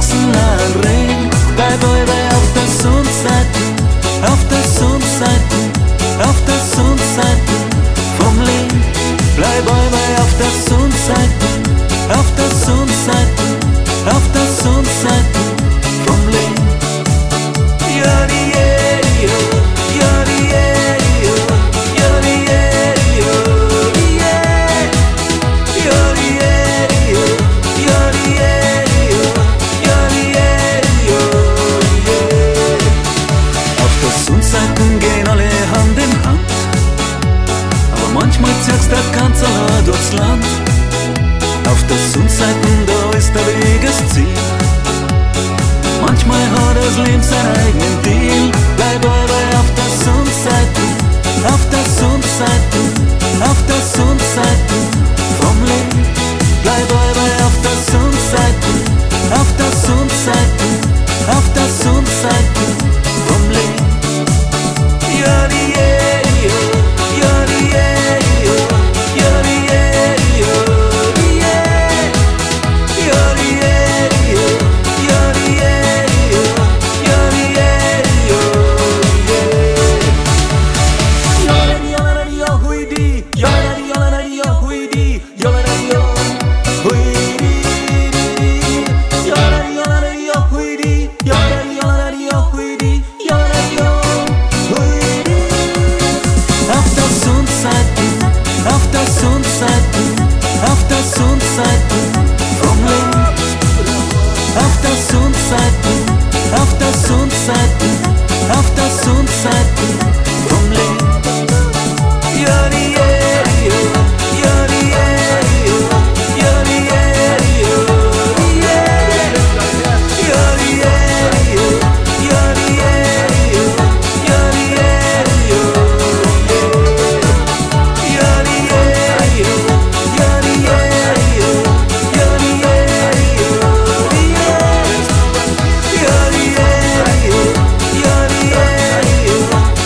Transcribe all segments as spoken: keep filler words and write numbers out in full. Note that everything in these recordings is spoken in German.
Sachsen-Ring. Bleib bei auf der Sonnenseite, auf der Sonnenseite, auf der Sonnenseite vom Leben. Bleib bei auf der Sonnenseite, auf der Sonnenseite, auf der Sonnenseite vom Leben. Ja, die ja, ja, die ja, ja, die ja, die ja, die ja, die ja, die auf der Sonnenseite gehen alle Hand in Hand, aber manchmal zirkst der Kanzler durchs Land. Auf der Sonnenseite, da ist der Weg das Ziel. Manchmal hat das Leben seinen eigenen Deal. Bleib aber auf der Sonnenseite, auf der Sonnenseite, auf der Sonnenseite vom Leben. Bleib aber auf der Sonnenseite, auf der Sonnenseite, auf der Sonnenseite vom Leben. Ja, die ja, ja, die ja, ja, die ja, die ja, ja, die ja, ja, die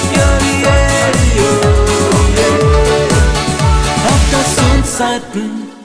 Seiten.